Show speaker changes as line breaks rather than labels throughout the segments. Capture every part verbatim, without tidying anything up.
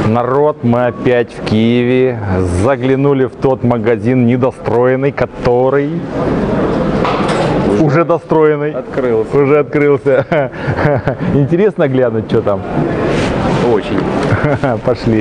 Народ, мы опять в Киеве. Заглянули в тот магазин недостроенный, который уже, уже достроенный.
Открылся.
Уже открылся. Интересно глянуть, что там?
Очень.
Пошли.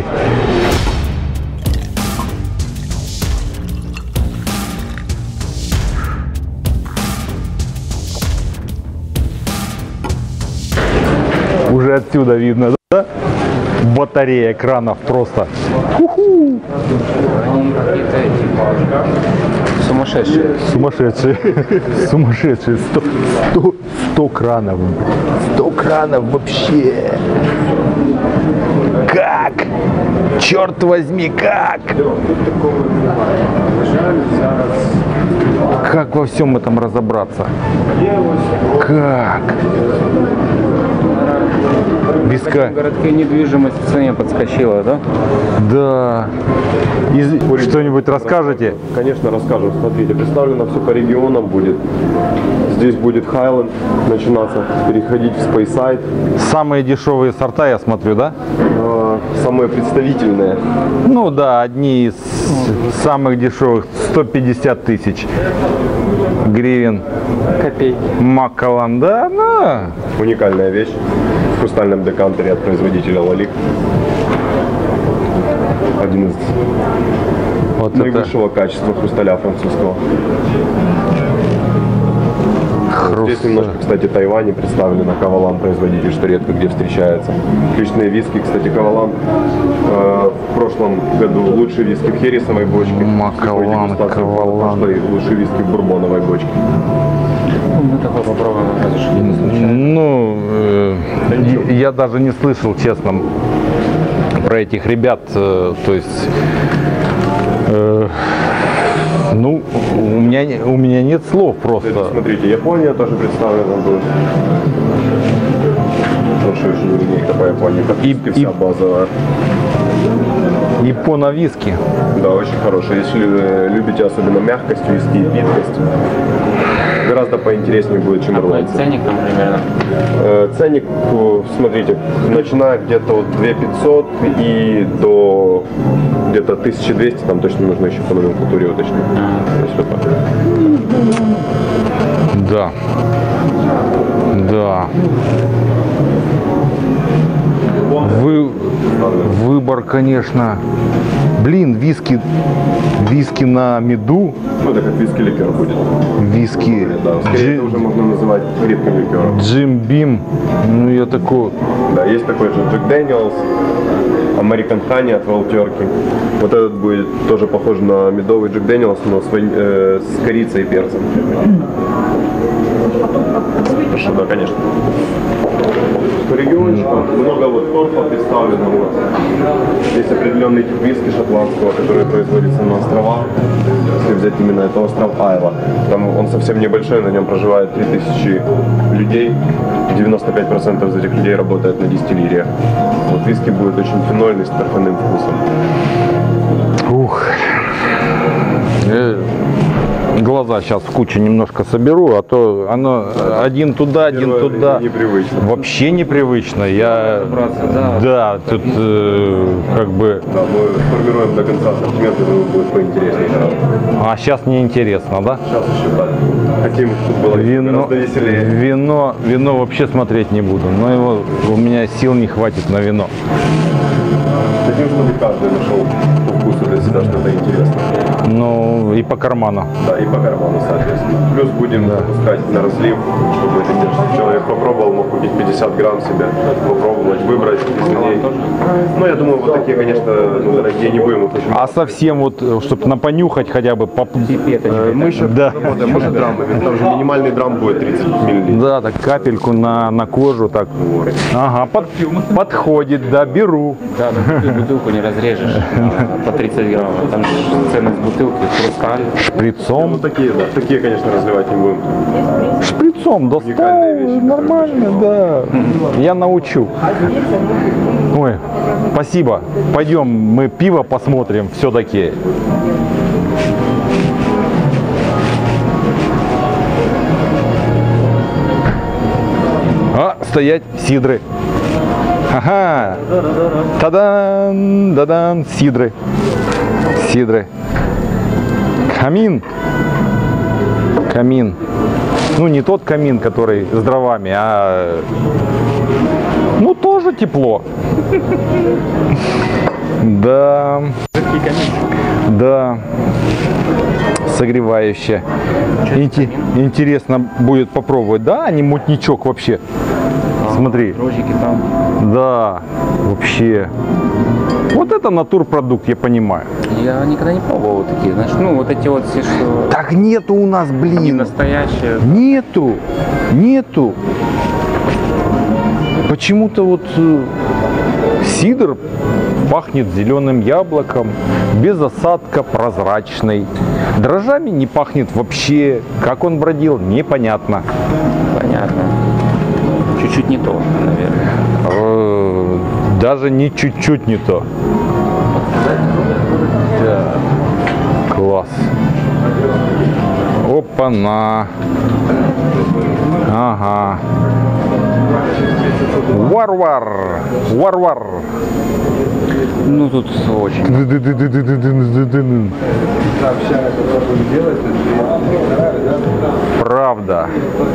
Уже отсюда видно, да? Батарея экранов просто. Ху-ху.
Они какие-то эти сумасшедшие.
Сумасшедшие. Сумасшедшие. Сто, сто, сто кранов. Сто кранов вообще. Как? Черт возьми, как? Как во всем этом разобраться? Как? Виска.
Городская недвижимость в цене подскочила, да?
Да. И что-нибудь расскажете?
Конечно, расскажем. Смотрите, представлено все по регионам будет. Здесь будет Highland начинаться, переходить в Speyside.
Самые дешевые сорта, я смотрю, да?
Э, самые представительные.
Ну да, одни из самых дешевых, сто пятьдесят тысяч гривен.
Копейки.
Маккалан, да, ну.
Уникальная вещь в хрустальном декантере от производителя Лалик. Один из
Вот
наивысшего
это
качества хрусталя французского.
хруст.
Здесь немножко, кстати, Тайване представлено Кавалан, производитель, что редко где встречается. Отличные виски, кстати, Кавалан э, в прошлом году лучший виски в хересовой бочке.
Маккалан, Кавалан.
Лучший виски в бурбоновой бочке.
Мы такое попробуем, разрешили не случайно.
Ну, э, я даже не слышал, честно, про этих ребят, э, то есть, э, ну, у меня, у меня нет слов просто.
Это, смотрите, Япония тоже представлена будет. Хорошая же линейка по Японии, как
И-
виски
и-
вся базовая.
Японо-виски.
Да, очень хорошая. Если э, любите особенно мягкость виски и питкость, гораздо поинтереснее будет, чем
Какой
ирландцы.
ценник там примерно?
Э, Ценник, э, смотрите, начиная где-то от две тысячи пятьсот и до где-то тысяча двести, там точно нужно еще по номенклатуре уточнить. То есть вот так.
Да. Да. Вы, выбор, конечно. Блин, виски, виски на меду,
Ну, это как виски-ликер будет.
виски
Да, скорее это уже можно называть крепким ликером.
Джим Бим. Ну я такой.
Да, есть такой же Джек Дэниелс, American Honey от Wild Turkey. Вот этот будет тоже похож на медовый Джек Дэниелс, но с, вань- э, с корицей и перцем. Хорошо, да, конечно. По региончикам много вот торфа представлено. Вот. Есть определенный тип виски шотландского, который производится на островах. Если взять именно это остров Айла. Там он совсем небольшой, на нем проживает три тысячи людей. девяносто пять процентов из этих людей работает на дистиллериях. Вот виски будет очень фенольный, с торфяным вкусом.
Ух. Э, Глаза сейчас в кучу немножко соберу, а то оно один туда, один
Первое
туда.
непривычно.
Вообще непривычно. Я,
да.
да, тут э, как бы.
Да, мы формируем до конца ассортимент, и думаю, будет поинтереснее.
А сейчас неинтересно, да?
Сейчас еще так. Хотим, чтобы было
Вино,
гораздо веселее.
вино, вино вообще смотреть не буду, но его, у меня сил не хватит на вино.
Хотим, чтобы каждый нашел по вкусу для себя что-то интересное.
Ну и по карману.
Да, и по карману, соответственно. Плюс будем запускать на разлив, чтобы если человек попробовал, мог купить пятьдесят грамм себе, попробовать, выбрать из ней. Ну, я думаю, вот такие, конечно, ну, дорогие не будем. Очень
А совсем вот, чтобы напонюхать хотя бы по...
Э, мы еще
Да.
работаем, может, драмами. Там же минимальный драм будет тридцать миллилитров.
Да, так капельку на, на кожу, так. Ага, под, подходит, да, беру.
Да, но такую бутылку не разрежешь на- по тридцать грамм. Там же ценность бутылки, хрусталь.
Ну,
Шприцом.
такие, да. Такие, конечно, разливать не будем.
Шприцом достал,
Уникальные вещи,
нормально, да. Я научу. Ой, спасибо. Пойдем, мы пиво посмотрим все-таки. А, стоять, сидры. Ага. Тадан, дадан, сидры. Сидры. Камин. Камин. Ну, не тот камин, который с дровами, а... Ну, тоже тепло. Да. Да. Согревающе. Инте- Интересно будет попробовать. Да, не мутничок вообще. Смотри.
Дрожжики там.
Да, вообще. Вот это натурпродукт, я понимаю.
Я никогда не пробовал вот такие, знаешь, ну вот эти вот все, что
Так нету у нас,
не
блин.
настоящие.
Нету. Нету. Почему-то вот э, сидр пахнет зеленым яблоком, без осадка, прозрачный. Дрожжами не пахнет вообще. Как он бродил, непонятно.
Понятно. Чуть-чуть не то, наверное.
Э, Даже не чуть-чуть не то. Так. Класс. Опа-на. Ага. Варвар. Варвар.
Ну тут очень.
Правда.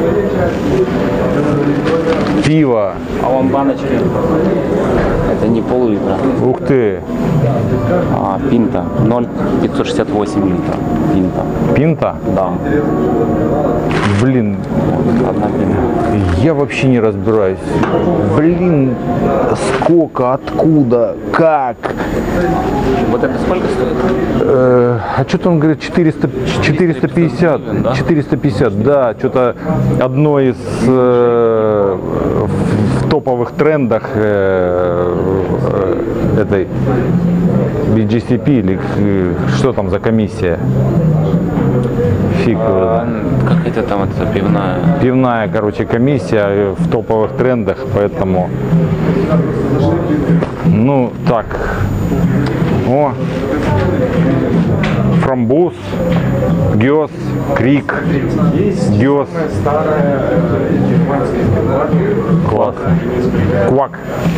Пиво.
А вон баночки. Это не пол-литра,
Ух ты.
а пинта. ноль пятьсот шестьдесят восемь литров. Пинта.
Пинта?
Да.
Блин,
Одна пинта.
я вообще не разбираюсь. Блин, сколько, откуда, как?
Вот это сколько стоит?
Э, а что-то он говорит четыреста, четыреста пятьдесят,
гривен, да?
четыреста пятьдесят, да, что-то одно из э, в, в топовых трендах э, э, этой би джи си пи или э, что там за комиссия? Фиг.
А, как это там, это пивная?
Пивная, короче, комиссия в топовых трендах, поэтому, ну, так, о, фрамбуз, гёс, крик, гёс, классно, квак,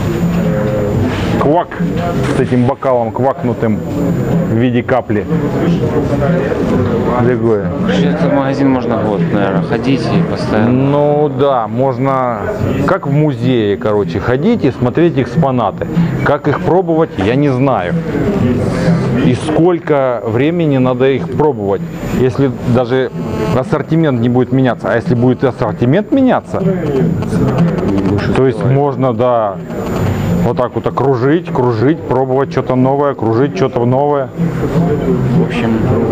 квак с этим бокалом квакнутым в виде капли. Другое.
Этот магазин можно год, наверное, ходить и постоянно.
Ну да, можно как в музее, короче, ходить и смотреть экспонаты. Как их пробовать, я не знаю. И сколько времени надо их пробовать, если даже ассортимент не будет меняться. А если будет ассортимент меняться, то есть можно, да, вот так вот окружить, кружить, пробовать что-то новое, кружить что-то новое.
В общем,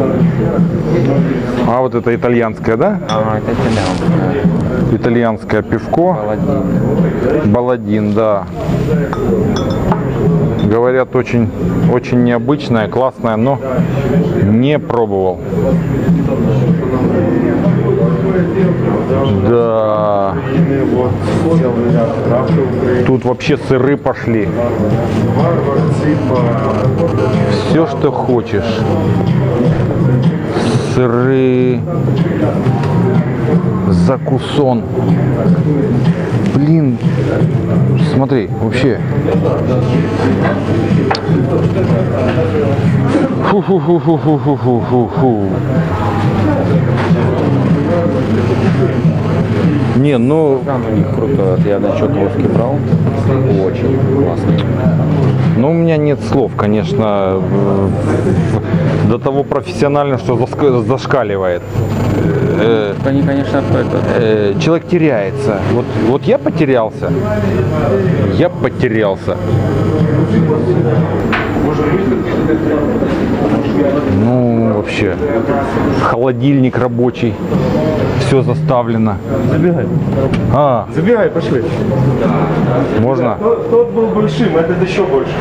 А вот это итальянское, да?
а, это итальянская.
Итальянское пивко.
Баладин.
Баладин, да. Говорят, очень, очень необычное, классное, но не пробовал. Да. Тут вообще сыры пошли. Все, что хочешь. Сыры. Закусон. Блин. Смотри, вообще. Фу-фу-фу-фу-фу-фу-фу-фу. Не, ну...
Там у них круто, я на Чоковский брал. Очень классно.
Ну, у меня нет слов, конечно, в- до того профессионально, что заск- зашкаливает. Э,
Они, конечно, это,
э, человек теряется. Вот, вот я потерялся. Я потерялся. Ну, вообще, холодильник рабочий, все заставлено.
Забегай.
А,
Забегай, пошли.
можно?
Тот, тот был большим, этот еще больше.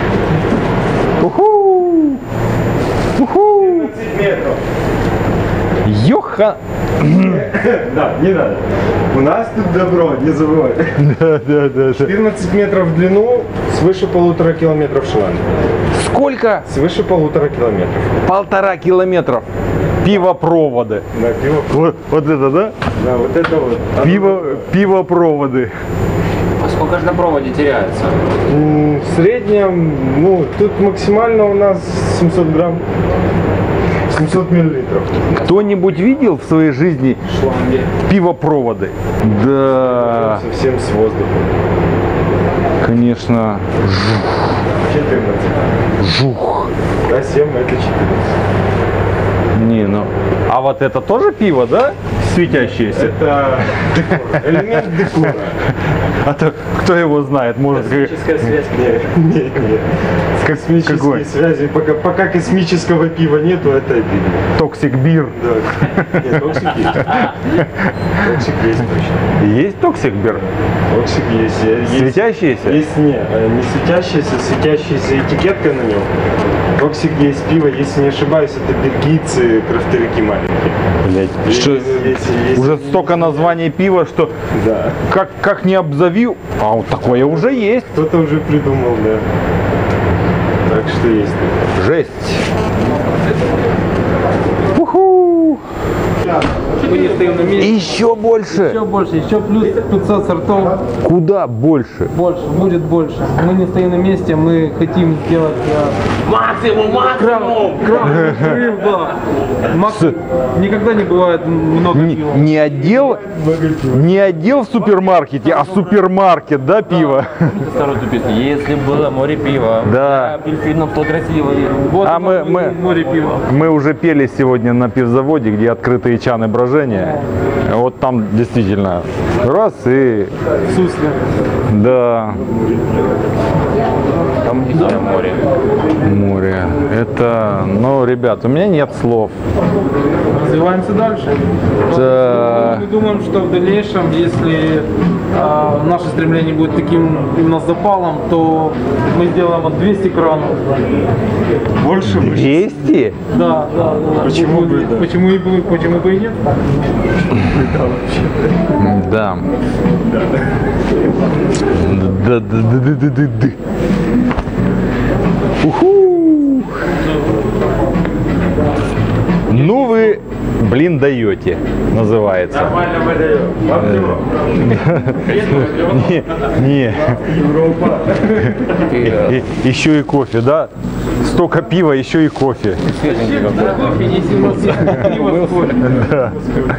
Уху! Уху!
тридцать метров.
Йоха!
Да, не надо. У нас тут добро, не забывай.
Да, да, да.
четырнадцать метров в длину, свыше полутора километров шланг.
Сколько?
Свыше полутора километров.
Полтора километров. Пивопроводы.
Да, пиво.
Вот, вот это, да?
Да, вот это вот.
Пиво, пивопроводы.
А сколько сколько же на проводе теряется?
М, В среднем, ну, тут максимально у нас семьсот грамм. семьсот миллилитров.
Кто-нибудь видел в своей жизни
Шланги.
пивопроводы? Да,
Совсем с воздухом.
конечно,
четырнадцать.
жух.
А семь это четырнадцать.
Не, ну. А вот это тоже пиво, да? Светящееся.
Это декор, элемент декора.
А то кто его знает, может.
Космическая связь.
Нет, нет, нет. Космические
Какой?
связи. Пока, пока космического пива нету, это обидно.
Токсик бир.
Да. Нет, токсик есть. Токсик есть точно.
Есть токсик бир?
Токсик есть. есть.
Светящиеся?
Есть не, э, не светящаяся, светящаяся этикетка на нем. Токсик есть пиво, если не ошибаюсь, это бельгийцы, крафтовики маленькие.
Блять, что,
Если- если-
уже столько названий пива, что
Да.
как, как не обзови, а вот такое уже есть.
Кто-то уже придумал, да. Так что есть.
Жесть. Уху.
Мы не стоим на месте.
Еще больше.
Еще больше, еще плюс пятьсот сортов.
Куда больше?
Больше, будет больше. Мы не стоим на месте, мы хотим сделать э,
Максимум, максимум!
крафтовый взрыв, да. Макс, никогда не бывает много
Не,
пива.
не отдел, не отдел в супермаркете, а супермаркет, да, пива?
Второй тупик. Если было море пива,
Да.
дельфинов, то красивый.
Вот
А
оно,
мы- мы-
море пива.
Мы уже пели сегодня на пивзаводе, где открытые чаны брожения. Вот там действительно раз и
Сусле.
да,
Там действительно море.
море. Это, ну, ребят, у меня нет слов.
Развиваемся дальше.
Да.
Мы думаем, что в дальнейшем, если а, наше стремление будет таким именно запалом, то мы сделаем вот двести кранов.
Больше мы
двести?
Да, да, да.
Почему бы, да?
Почему, и бы, почему бы и нет?
Да. Да, да, да, да, да, да, да. Уху. Ну вы, блин, даете, называется.
нормально выдаем.
Не, не. И- и- Еще и кофе, да? Столько пива, еще и кофе.
Если у нас есть пиво с кофе.
Да.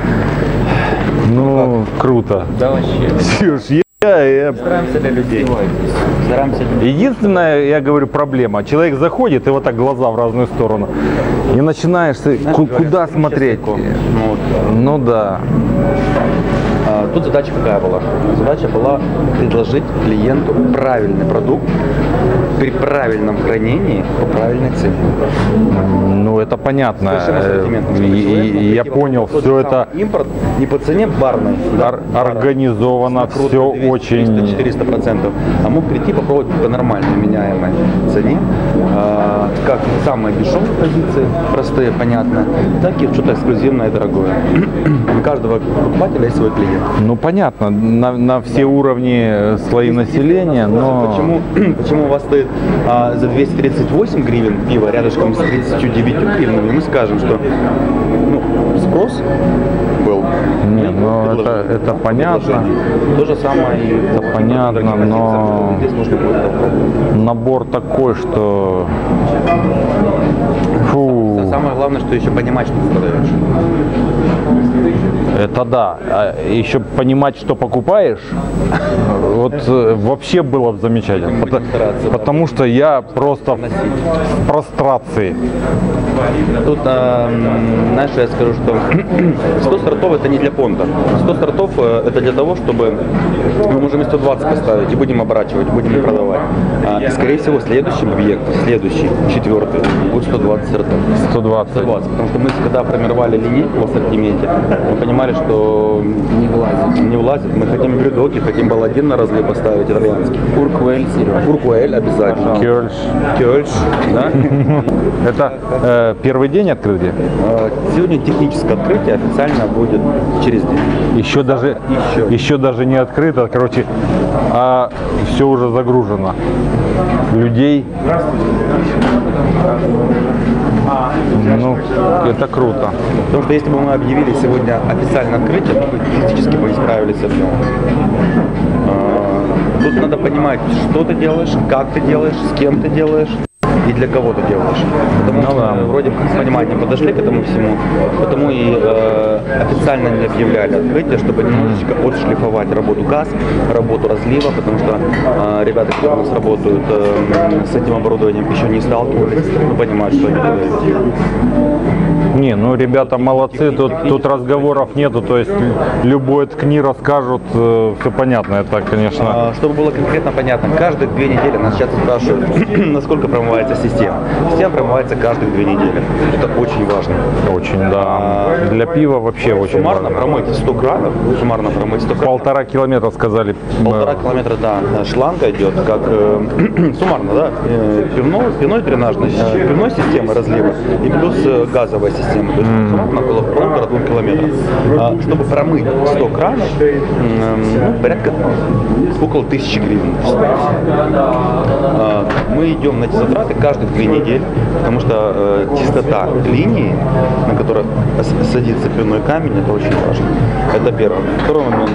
Ну, круто.
Да вообще.
Сереж, я, я-
Стараемся для людей. Стараемся для людей.
единственная, я говорю, проблема. Человек заходит, и вот так глаза в разную сторону. И начинаешь, ты ку- куда смотреть?
Ну, вот.
Ну да.
А, Тут задача какая была? Задача была предложить клиенту правильный продукт при правильном хранении по правильной цене.
Ну это понятно.
Совершенно
Э,
ассортиментом.
И, и- и я понял,
Тот
все
же
это
самый импорт не по цене барной, да,
ор- организовано,
накрутка
все
двести,
очень...
триста, четыреста процентов, а мог прийти попробовать по нормальной меняемой цене, а, как самые дешевые позиции, простые, понятно, так и что-то эксклюзивное и дорогое. У каждого покупателя есть свой клиент.
Ну понятно, на, на все уровни э, слои населения, но...
Почему, почему у вас стоит а, за двести тридцать восемь гривен пиво рядышком с тридцатью девятью гривнами, мы скажем, что ну, спрос был.
Нет, ну это,
Предложение.
это понятно.
Предложение. То же самое и
Это понятно, но
здесь нужно будет попробовать.
набор такой, что... Фу,
Самое главное, что еще понимать, что ты продаешь.
это да. А еще понимать, что покупаешь, вот э, вообще было бы замечательно. Пото- Потому что я просто в прострации.
Тут, а, м, знаешь, я скажу, что сто стартов это не для понта. сто стартов э, это для того, чтобы мы можем и сто двадцать поставить, и будем оборачивать, будем и продавать. А, и, скорее всего, следующий объект, следующий, четвертый, будет сто двадцать стартов.
сто двадцать.
сто двадцать. Потому что мы, когда формировали линейку в ассортименте, мы понимали, что не влазит. Не влазит. Мы хотим брюдоки, хотим балладин на разлив поставить итальянский.
Урквель, Сереж.
Фуркуэль обязательно.
Кёльш.
Кёльш, да?
Это э, первый день открытия?
А, Сегодня техническое открытие официально будет через день.
Еще даже,
Еще.
еще даже не открыто, короче, а все уже загружено. Людей. Ну, это круто.
Потому что если бы мы объявили сегодня официально открытие, мы бы физически бы исправились объем. А, Тут надо понимать, что ты делаешь, как ты делаешь, с кем ты делаешь и для кого ты делаешь. Потому что
Ну да.
мы вроде как с пониманием подошли к этому всему, потому и э, официально не объявляли открытие, чтобы немножечко отшлифовать работу газ, работу разлива, потому что э, ребята, которые у нас работают э, с этим оборудованием, еще не сталкивались, но понимают, что они делают.
Не, ну ребята молодцы, тут, тут разговоров нету, то есть любой ткни расскажут, э, все понятно, это, конечно.
А, Чтобы было конкретно понятно, каждые две недели нас часто спрашивают, насколько промывается система. Система промывается каждые две недели. Это очень важно.
Очень, да. Для пива вообще очень
Суммарно
важно.
промыть сто кранов, суммарно промыть сто кранов.
Полтора километра сказали.
Полтора километра, да, шланга идет, как э, суммарно, да, э, пивной, пивной дренажной, э, пивной системы разлива и плюс э, газовая система. То есть суммарно около полутора-двух километров. А, чтобы промыть сто кранов, э, ну, порядка около тысячи гривен. А, мы идем на эти затраты каждые две недели, потому что э, чистота линии, на которой с- садится пивной камень, это очень важно. Это первое. Второй момент.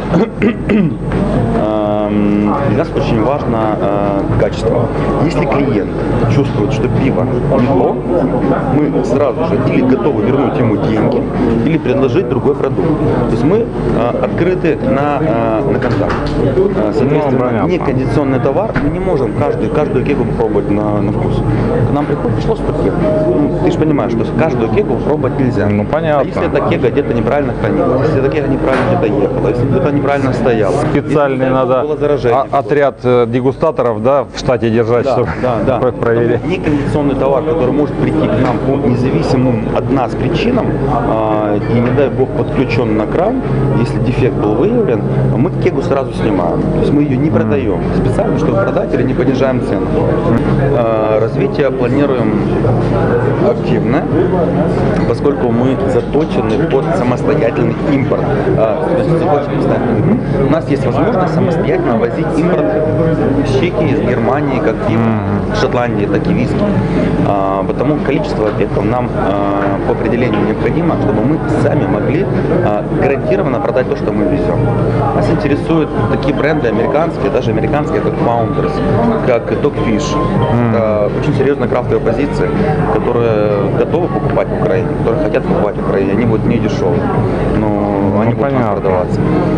Эм, Для нас очень важно э, качество. Если клиент чувствует, что пиво не то, мы сразу же или готовы вернуть ему деньги, или предложить другой продукт. То есть мы э, открыты на, э, на контакт. Э, Соответственно,
понятно.
некондиционный товар мы не можем каждую, каждую кегу попробовать на, на вкус. К нам приходит, пришло сто кег. Ну, ты же понимаешь, что каждую кегу пробовать нельзя.
Ну, понятно.
А если эта кега где-то неправильно хранилась, если эта кега неправильно где-то ехала, если где-то неправильно стояла,
Специальный
если
надо
было заражение,
а- отряд э, дегустаторов, да, в штате держать,
да,
чтобы
да, да.
про- проверить.
Поэтому некондиционный товар, который может прийти к нам по независимым от нас причинам, а, и не дай бог подключен на кран, если дефект был выявлен, мы кегу сразу снимаем. То есть мы ее не продаем специально, чтобы продать или не понижаем цену. А, развитие планируем активно, поскольку мы заточены под самостоятельный импорт. А, то есть заточены постоянно. У нас есть возможность самостоятельно возить импорт из Чехии, из Германии, как и в Шотландии, так и виски. А, потому количество объектов нам а, по определению необходимо, чтобы мы сами могли а, гарантированно продать то, что мы везем. Нас интересуют такие бренды американские, даже американские, как Founders, как Dogfish. Это очень серьезная крафтовая позиция, которые готовы покупать в Украине, которые хотят покупать в Украине. Они будут не дешевые, но они будут
понятно.
продаваться.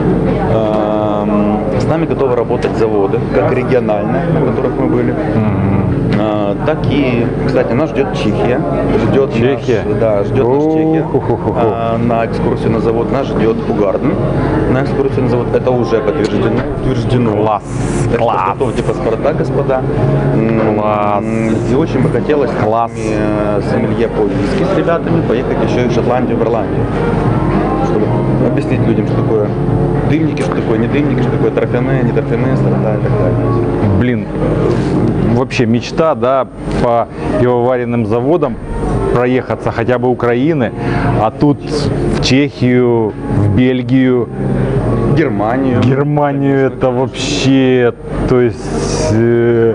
Эм, С нами готовы работать заводы, как региональные, на которых мы были, Э, так и, кстати, нас ждет Чехия, ждет
Чехия?
Наш, да, ждет нас Чехия.
Уху-ху-ху.
Э, На экскурсию на завод нас ждет Хугарден. На экскурсию на завод это уже подтверждено. утверждено.
Класс,
Так что
класс.
готовьте паспорта, господа. М,
Класс.
И очень бы хотелось
Класс.
с ними, э, сомелье по виски с ребятами поехать еще и в Шотландию, в Ирландию. Чтобы объяснить людям, что такое дымники, что такое не дымники, что такое торфяные, не торфяные сорта и так далее.
Блин, вообще мечта, да, по пивоваренным заводам проехаться хотя бы Украины, а тут в Чехию, в Бельгию,
Германию.
Германию это вообще, то есть э,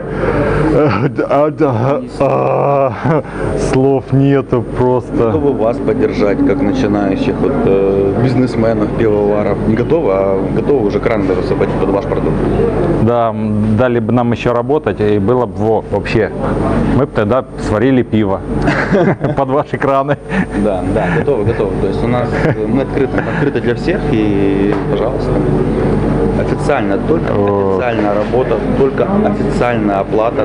э, а, да, а, слов нету просто.
Готовы вас поддержать, как начинающих вот, э, бизнесменов, пивоваров. Не готовы, а готовы уже кран даже собрать под ваш продукт.
Да, м, дали бы нам еще работать, и было бы во, вообще. Мы бы тогда сварили пиво под ваши краны.
Да, да, готовы, готовы. То есть у нас э, мы открыты, открыты для всех и, пожалуйста, официально, только
О.
официальная работа, только официальная оплата,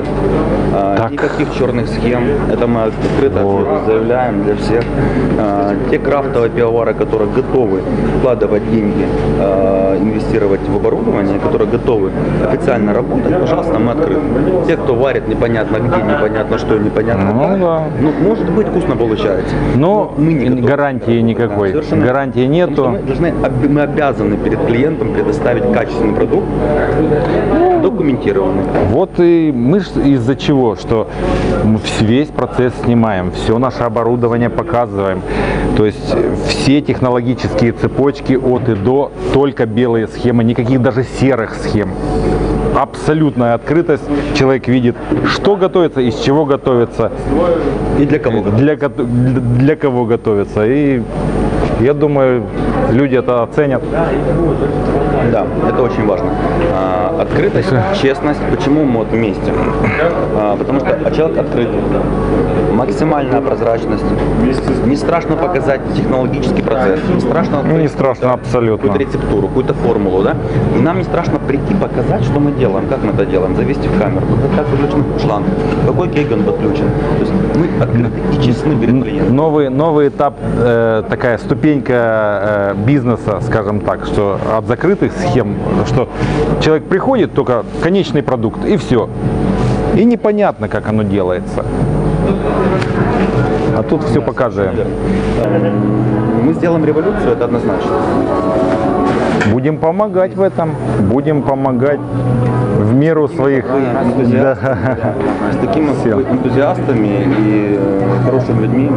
э,
Так.
никаких черных схем. Это мы открыто
Вот.
заявляем для всех. Э, Те крафтовые пивовары, которые готовы вкладывать деньги, э, инвестировать в оборудование, которые готовы официально работать, пожалуйста, мы открыты. Те, кто варит непонятно где, непонятно что, непонятно
Ну
как,
да.
ну, может быть, вкусно получается.
Но
мы не готовы.
гарантии никакой.
Да, совершенно.
Гарантии
Потому что
нету.
Мы, должны, об- мы обязаны перед клиентом предоставить качественный продукт, документированный.
Вот и мы ж из-за чего, что мы вс- весь процесс снимаем, все наше оборудование показываем. То есть все технологические цепочки от и до, только белые схемы, никаких даже серых схем. Абсолютная открытость. Человек видит, что готовится, из чего готовится,
И для кого?
для, ко- для кого готовится. И я думаю, люди это оценят.
Да, это очень важно. А, открытость, честность. Почему мы вот вместе? А, потому что человек открытый. Максимальная прозрачность. Не страшно показать технологический процесс. Не страшно,
Ну, не страшно, абсолютно.
какую-то рецептуру, какую-то формулу, да? И нам не страшно прийти показать, что мы делаем, как мы это делаем, завести в камеру, как подключен шланг, какой кейк он подключен. То есть мы открыты и честны перед клиентом.
Новый, новый этап, э, такая ступенька э, бизнеса, скажем так, что от закрытых схем, что человек приходит, только конечный продукт, и все. И непонятно, как оно делается. А тут все показываем.
Мы сделаем революцию, это однозначно.
Будем помогать в этом, будем помогать в меру своих... Да.
С такими
Всем.
энтузиастами и э, хорошими людьми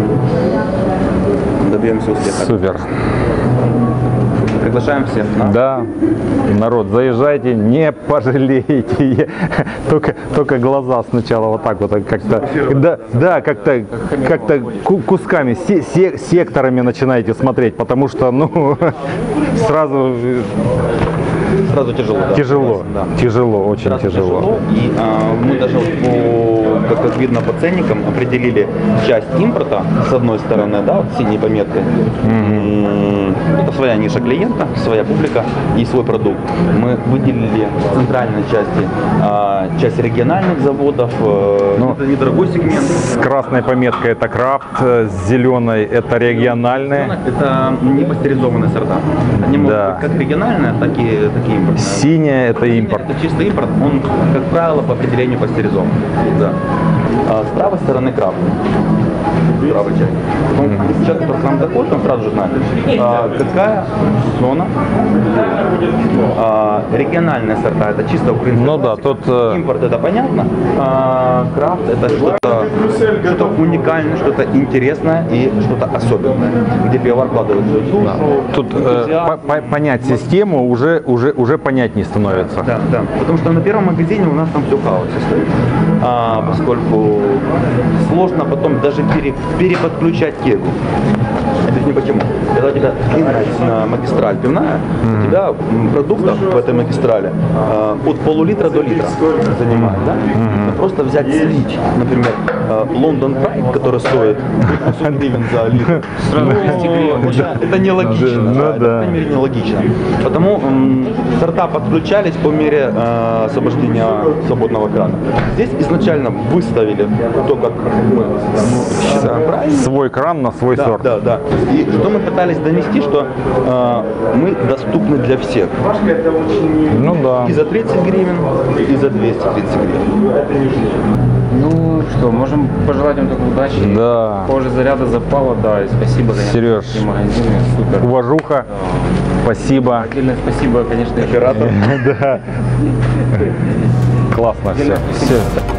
мы добьемся успеха.
Супер.
Приглашаем всех. Да?
Да, народ, заезжайте, не пожалеете. Только, только глаза сначала вот так вот как-то, да, да, как-то, как-то ку- кусками, се- се- секторами начинаете смотреть, потому что, ну, сразу
Сразу тяжело. Да.
тяжело,
Да.
тяжело, очень
Сразу
тяжело.
И а, мы даже, по, как, как видно по ценникам, определили часть импорта с одной стороны, да, вот синей пометкой. М, Это своя ниша клиента, своя публика и свой продукт. Мы выделили в центральной части а, часть региональных заводов. э,
Ну,
это недорогой сегмент.
С красной пометкой это крафт, с зеленой это региональные.
Это не пастеризованные сорта. Они могут
Да.
быть как региональные, так и, так и импортные.
Синяя это импорт.
Это чистый импорт, он, как правило, по определению пастеризован. Да. А с правой стороны краб. Правой части. Потом, если человек просто к нам заходит, он сразу же знает, а, какая зона. А, региональные сорта, это чисто украинская
Ну да,
классика.
тут, э,
Импорт, это понятно. А, крафт, это что-то, что-то уникальное, что-то интересное и что-то особенное, где пивовар вкладывает свою душу.
Тут э,
энтузиазм.
по- по- понять систему уже, уже, уже понятнее становится.
Да, да. Потому что на первом магазине у нас там все в хаосе стоит. А, поскольку сложно потом даже пере, переподключать кегу. Объясню почему. Когда у тебя длинная э, магистраль пивная, у тебя м, продуктов в этой магистрали э, от полулитра до литра занимает. Да? Но просто взять слить, например, э, London Pride, который стоит пятьсот гривен за литр, ну, это нелогично.
Ну,
да, это,
да.
по крайней мере, нелогично. Потому м, сорта подключались по мере э, освобождения свободного крана. Здесь изначально выставили то, как мы считаем правильно.
Свой кран на свой
Да,
сорт.
да, да. И что мы пытались донести, что э, мы доступны для всех.
Ну да.
И за тридцать гривен, и за двести тридцать гривен.
Ну что, можем пожелать вам только удачи.
Да.
Позже заряда запала, да, и спасибо, конечно,
Сереж.
такие магазины, супер.
Уважуха. Спасибо.
Отдельное спасибо, конечно,
Оператор.
Да. Классно все. Все.